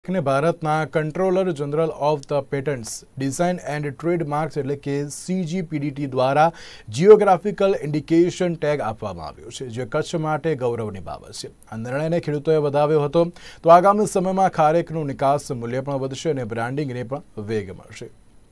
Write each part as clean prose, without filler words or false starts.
ने भारतना controller general of the patents design and trademarks એટલે કે CGPDT દ્વારા જીઓગ્રાફિકલ ઇન્ડિકેશન ટેગ આપવામાં આવ્યો છે, જે કચ્છ માટે ગૌરવની બાબત છે। આ નિર્ણયને ખેડૂતોએ વધાવ્યો હતો તો આગામી સમયમાં ખારેકનું નિકાસ મૂલ્ય પણ વધશે અને બ્રાન્ડિંગને પણ વેગ મળશે।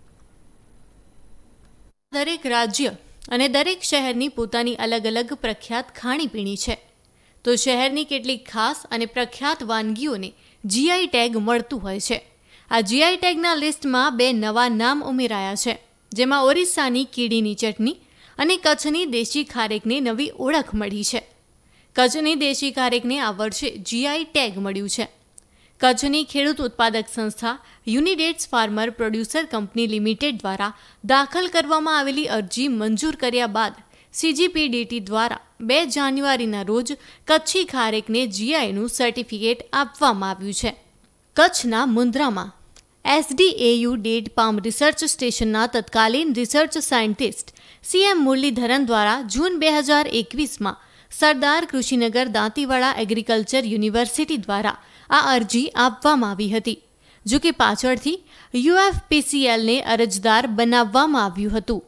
દરેક રાજ્ય અને દરેક શહેરની પોતાની અલગ અલગ પ્રખ્યાત ખાણીપીણી છે, તો શહેરની કેટલીક ખાસ અને પ્રખ્યાત વાનગીઓને GI ટેગ મળતું હોય છે। આ GI ટેગના લિસ્ટમાં બે નવા નામ ઉમેરાયા છે, જેમાં ઓરિસ્સાની કીડીની ચટણી અને કચ્છની દેશી ખારેકને નવી ઓળખ મળી છે। કચ્છની દેશી ખારેકને આ વર્ષે GI ટેગ મળ્યું છે। કચ્છની ખેડૂત ઉત્પાદક સંસ્થા Unidates farmer producer company limited દ્વારા દાખલ કરવામાં આવેલી અરજી મંજૂર કર્યા બાદ CGPDT દ્વારા 2 જાન્યુઆરીના રોજ કચ્છી ખારેકને GIનું સર્ટિફિકેટ આપવામાં આવ્યું છે। કચ્છના મુન્દ્રામાં SDAU ડેટ પામ રિસર્ચ સ્ટેશનના તત્કાલીન રિસર્ચ સાયન્ટિસ્ટ CM મુરલીધરન દ્વારા જૂન 2021માં સરદાર કૃષિનગર દાંતીવાડા એગ્રીકલ્ચર યુનિવર્સિટી દ્વારા આ અરજી આપવામાં આવી હતી, જો કે પાછળથી UFPCLને અરજદાર બનાવવામાં આવ્યું હતું।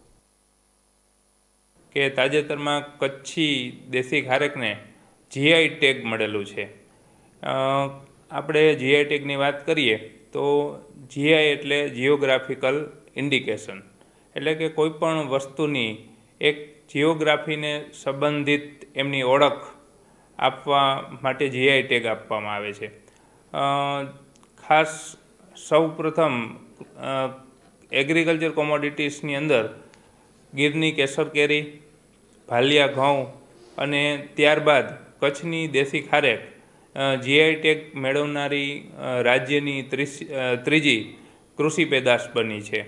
કે તાજેતરમાં કચ્છી દેશી ખારેકને GI ટેગ મળેલું છે। આપણે GI ટેગની વાત કરીએ તો GI એટલે જીઓગ્રાફિકલ ઇન્ડિકેશન, એટલે કે કોઈ પણ વસ્તુની એક જીઓગ્રાફીને સંબંધિત એમની ઓળખ આપવા માટે GI ટેગ આપવામાં આવે છે। ખાસ સૌપ્રથમ એગ્રીકલ્ચર કોમોડિટીસની અંદર ગીરની કેસર કેરી, ભાલિયા ઘઉં અને ત્યારબાદ કચ્છની દેશી ખારેક GI ટેગ મેળવનારી રાજ્યની ત્રીજી કૃષિ પેદાશ બની છે।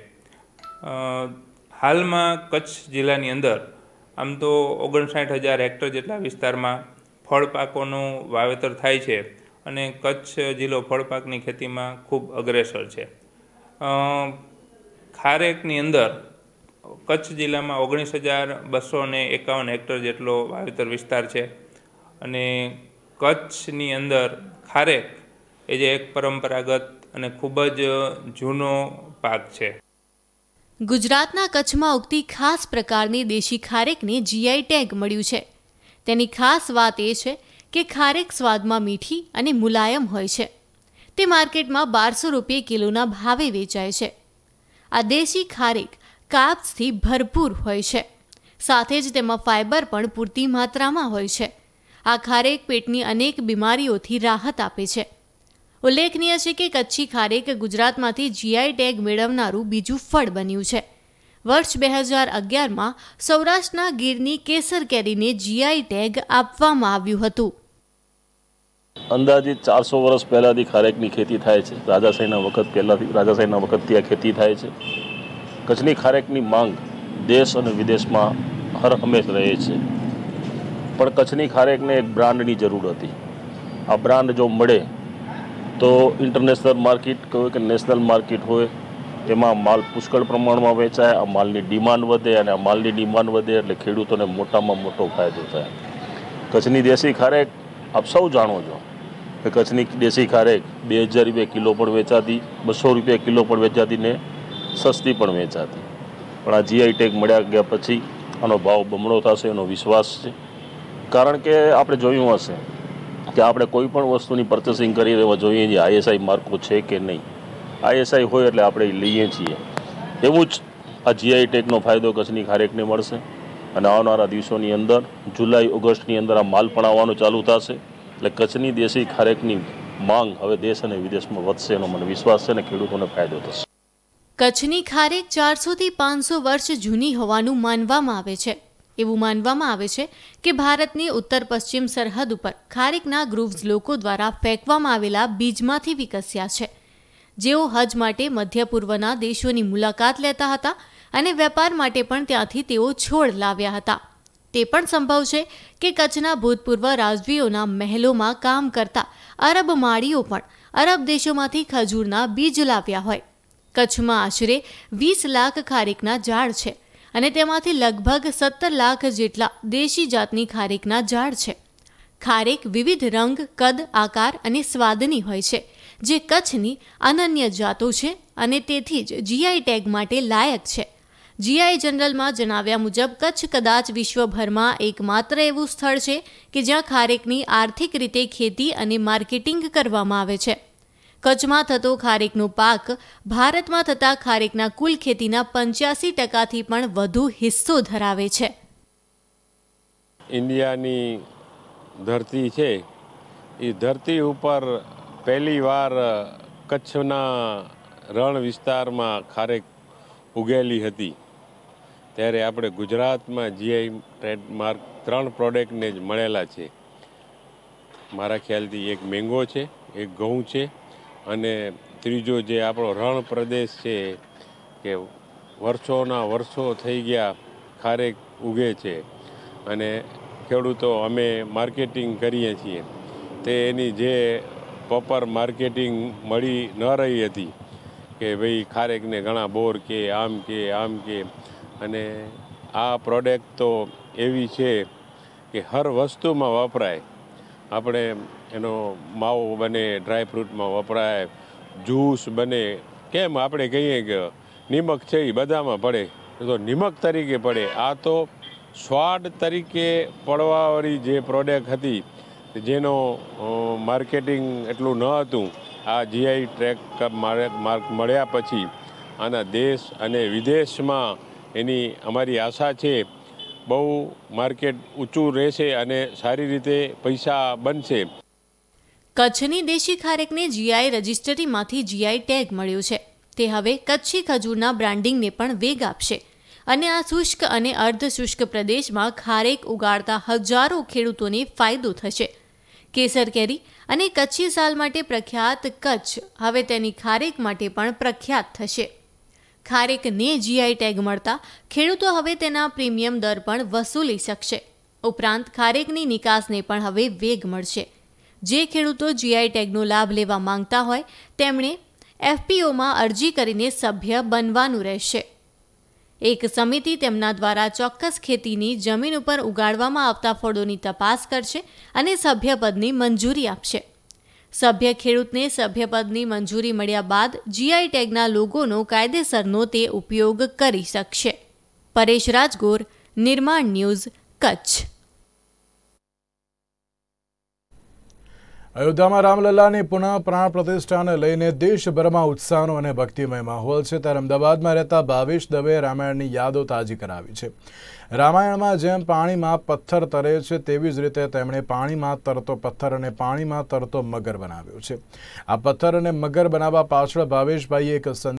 હાલમાં કચ્છ જિલ્લાની અંદર આમ તો 59,000 હેક્ટર જેટલા વિસ્તારમાં ફળ પાકોનું વાવેતર થાય છે અને કચ્છ જિલ્લો ફળપાકની ખેતીમાં ખૂબ અગ્રેસર છે। ખારેકની અંદર કચ્છ જિલ્લામાં 19,251 હેક્ટર જેટલો વાવેતર વિસ્તાર છે અને કચ્છની અંદર ખારેક એ જે એક પરંપરાગત અને ખૂબ જ જૂનો પાક છે। ગુજરાતના કચ્છમાં ઉગતી ખાસ પ્રકારની દેશી ખારેકને GI ટેગ મળ્યું છે। તેની ખાસ વાત એ છે કે ખારેક સ્વાદમાં મીઠી અને મુલાયમ હોય છે। તે માર્કેટમાં 1200 રૂપિયા કિલોના ભાવે વેચાય છે। આ દેશી ખારેક કાર્બ્સથી ભરપૂર હોય છે, સાથે જ તેમાં ફાઇબર પણ પૂરતી માત્રામાં હોય છે। આ ખારેક પેટની અનેક બીમારીઓથી રાહત આપે છે। ઉલ્લેખનીય છે કે કચ્છી ખારેક ગુજરાતમાંથી GI ટેગ મેળવનારું બીજું ફળ બન્યું છે। વર્ષ 2011માં સૌરાષ્ટ્રના ગીરની કેસર કેરીને GI ટેગ આપવામાં આવ્યું હતું। અંદાજિત 400 વર્ષ પહેલાંથી ખારેકની ખેતી થાય છે। રાજાશાહીના વખતથી આ ખેતી થાય છે। કચ્છની ખારેકની માંગ દેશ અને વિદેશમાં હર હંમેશ રહે છે, પણ કચ્છની ખારેકને એક બ્રાન્ડની જરૂર હતી। આ બ્રાન્ડ જો મળે તો ઇન્ટરનેશનલ માર્કેટ હોય કે નેશનલ માર્કેટ હોય, એમાં માલ પુષ્કળ પ્રમાણમાં વેચાય, આ માલની ડિમાન્ડ વધે અને આ માલની ડિમાન્ડ વધે એટલે ખેડૂતોને મોટામાં મોટો ફાયદો થાય। કચ્છની દેશી ખારેક આપ સૌ જાણો છો કે કચ્છની દેશી ખારેક 2,000 રૂપિયા કિલો પણ વેચાતી, 200 રૂપિયા કિલો પણ વેચાતી ને સસ્તી પણ વેચાતી, પણ આ GI ટેગ મળ્યા ગયા પછી આનો ભાવ બમણો થશે એનો વિશ્વાસ છે। કારણ કે આપણે જોયું હશે કે આપણે કોઈ પણ વસ્તુની પર્ચેસિંગ કરી રહેવા જોઈએ જે ISI માર્કો છે કે નહીં। ISI હોય એટલે આપણે લઈએ છીએ। એવું જ આ GI ટેગનો ફાયદો કચ્છની ખારેકને મળશે અને આવનારા દિવસોની અંદર જુલાઈ ઓગસ્ટની અંદર આ માલ પણ આવવાનું ચાલુ થશે, એટલે કચ્છની દેશી ખારેકની માંગ હવે દેશ અને વિદેશમાં વધશે એનો મને વિશ્વાસ છે અને ખેડૂતોને ફાયદો થશે। કચ્છની ખારેક 400 થી 500 વર્ષ જૂની હોવાનું માનવામાં આવે છે। એવું માનવામાં આવે છે કે ભારતની ઉત્તર પશ્ચિમ સરહદ ઉપર ખારેકના ગ્રુવ્સ લોકો દ્વારા ફેંકવામાં આવેલા બીજમાંથી વિકસ્યા છે, જેઓ હજ માટે મધ્ય પૂર્વના દેશોની મુલાકાત લેતા હતા અને વેપાર માટે પણ ત્યાંથી તેઓ છોડ લાવ્યા હતા। તે પણ સંભવ છે કે કચ્છના ભૂતપૂર્વ રાજવીઓના મહેલોમાં કામ કરતા અરબ માળીઓ પણ અરબ દેશોમાંથી ખજૂરના બીજ લાવ્યા હોય। કચ્છમાં આશરે 20 લાખ ખારેકના ઝાડ છે અને તેમાંથી લગભગ 17 લાખ જેટલા દેશી જાતની ખારેકના ઝાડ છે। ખારેક વિવિધ રંગ, કદ, આકાર અને સ્વાદની હોય છે, જે કચ્છની અનન્ય જાતો છે અને તેથી જ જીઆઈ ટેગ માટે લાયક છે. જીઆઈ જનરલમાં જણાવ્યા મુજબ કચ્છ કદાચ વિશ્વભરમાં એકમાત્ર એવું સ્થળ છે કે જ્યાં ખારેકની આર્થિક રીતે ખેતી અને માર્કેટિંગ કરવામાં આવે છે. કચ્છમાં થતો ખારેકનો પાક ભારતમાં થતા ખારેકના કુલ ખેતીના 85% પણ વધુ હિસ્સો ધરાવે છે. ઇન્ડિયાની ધરતી છે એ ધરતી ઉપર પહેલીવાર કચ્છના રણ વિસ્તારમાં ખારેક ઉગેલી હતી. ત્યારે આપણે ગુજરાતમાં જીઆઈ ટ્રેડમાર્ક 3 પ્રોડક્ટને જ મળેલા છે. મારા ખ્યાલથી એક મેંગો છે, એક ઘઉં છે અને ત્રીજો જે આપણો રણ પ્રદેશ છે કે વર્ષોના વર્ષો થઈ ગયા ખારેક ઉગે છે અને ખેડૂતો અમે માર્કેટિંગ કરીએ છીએ તે એની જે પ્રોપર માર્કેટિંગ મળી ન રહી હતી કે ભાઈ ખારેકને ઘણા બોર કે આમ કે અને આ પ્રોડક્ટ તો એવી છે કે હર વસ્તુમાં વપરાય. આપણે એનો માવો બને, ડ્રાય ફ્રૂટમાં વપરાય, જ્યુસ બને. કેમ આપણે કહીએ કે નિમક છે એ બધામાં પડે તો નિમક તરીકે પડે. આ તો સ્વાદ તરીકે પડવાવાળી જે પ્રોડક્ટ હતી જેનો માર્કેટિંગ એટલું ન હતું, આ જીઆઈ ટ્રેક માર્ક મળ્યા પછી આના દેશ અને વિદેશમાં એની અમારી આશા છે બહુ માર્કેટ ઊંચું રહેશે અને સારી રીતે પૈસા બનશે. કચ્છની દેશી ખારેકને જીઆઈ રજિસ્ટરીમાંથી જીઆઈ ટેગ મળ્યો છે. તે હવે કચ્છી ખજૂરના બ્રાન્ડિંગને પણ વેગ આપશે અને આ શુષ્ક અને અર્ધશુષ્ક પ્રદેશમાં ખારેક ઉગાડતા હજારો ખેડૂતોને ફાયદો થશે. કેસર કેરી અને કચ્છી સાલ માટે પ્રખ્યાત કચ્છ હવે તેની ખારેક માટે પણ પ્રખ્યાત થશે. ખારેકને જીઆઈ ટેગ મળતા ખેડૂતો હવે તેના પ્રીમિયમ દર પણ વસૂલી શકશે. ઉપરાંત ખારેકની નિકાસને પણ હવે વેગ મળશે. જે ખેડૂતો જીઆઈ ટેગનો લાભ લેવા માંગતા હોય તેમણે એફપીઓમાં અરજી કરીને સભ્ય બનવાનું રહેશે. એક સમિતિ તેમના દ્વારા ચોક્કસ ખેતીની જમીન ઉપર ઉગાડવામાં આવતા ફળોની તપાસ કરશે અને સભ્યપદની મંજૂરી આપશે. સભ્ય ખેડૂતને સભ્યપદની મંજૂરી મળ્યા બાદ જીઆઈ ટેગના લોગોનો કાયદેસરનો તે ઉપયોગ કરી શકશે. પરેશ રાજગોર, નિર્માણ ન્યૂઝ, કચ્છ. અયોધ્યામાં રામલલ્લાની પુનઃ પ્રાણ પ્રતિષ્ઠાને લઈને દેશભરમાં ઉત્સાહનો અને ભક્તિમય માહોલ છે. ત્યારે અમદાવાદમાં રહેતા ભાવેશ દવે રામાયણની યાદો તાજી કરાવી છે. રામાયણમાં જેમ પાણીમાં પથ્થર તરે છે તેવી જ રીતે તેમણે પાણીમાં તરતો પથ્થર અને પાણીમાં તરતો મગર બનાવ્યો છે. આ પથ્થર અને મગર બનાવવા પાછળ ભાવેશભાઈએ એક